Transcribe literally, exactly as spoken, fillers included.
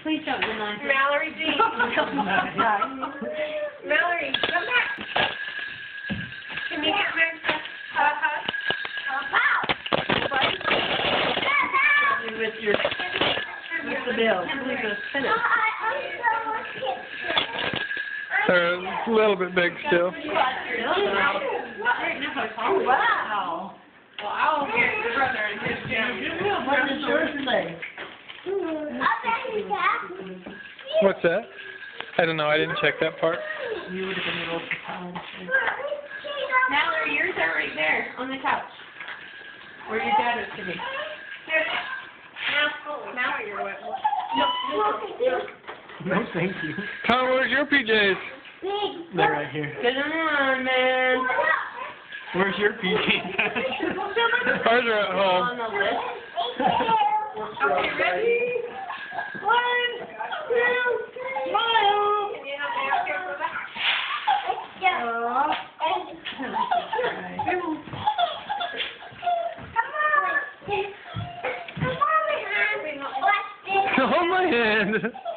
Please don't deny it. Mallory Jean. Mallory, come back. Can you get back? Uh-huh. With your, with the bill. With the finish. They're a little bit big still. Wow. Well, I'll get your brother and his family. What does yours say? What's that? I don't know. I didn't check that part. You would have been able to find. Mallory, yours are right there on the couch. Where your dad is sitting. Now, now you're wet. No, No, thank you. Tom, where's your P Js? They're right here. Good on, man. Where's your P J? Ours are at home. On the list. Okay, ready? One, two, smile. Can you help me out here for that? Oh, my hand.